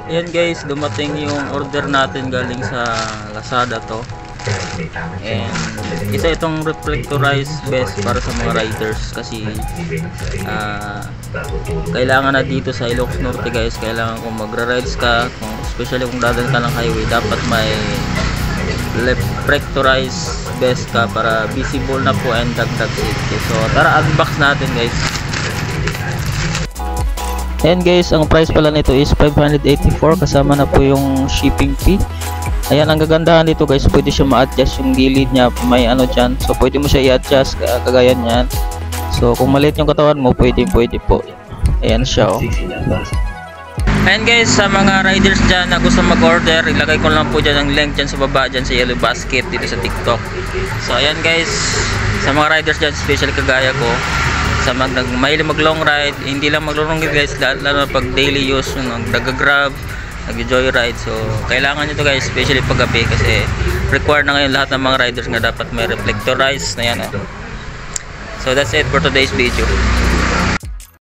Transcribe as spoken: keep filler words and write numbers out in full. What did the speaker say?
Ayan guys, dumating yung order natin galing sa Lazada to. And isa itong reflectorized vest para sa mga riders kasi uh, kailangan na dito sa Ilocos Norte guys, kailangan kung magra-rides ka, kung especially kung dadaan ka ng highway, dapat may reflectorized vest ka para visible na po and dagdag safety. So tara, unbox natin guys. Ayan guys, ang price pala nito is five hundred eighty-four kasama na po yung shipping fee. Ayan, ang gagandahan dito guys, pwede siya ma-adjust yung gilid niya, may ano dyan, so pwede mo siya i-adjust kagaya niyan. So kung maliit yung katawan mo, pwede pwede po. Ayan siya oh. Ayan guys, sa mga riders dyan na gusto mag-order, ilagay ko lang po dyan ang link dyan sa baba, dyan sa yellow basket dito sa TikTok. So ayan guys, sa mga riders dyan, especially kagaya ko, sa mag mahilig mag long ride, hindi lang mag long ride guys, lalo na pag daily use, nag-grab, nag-joyride. So kailangan nyo to guys, especially pag gabi, kasi required na ngayon lahat ng mga riders nga dapat may reflectorized na yan oh. So that's it for today's video.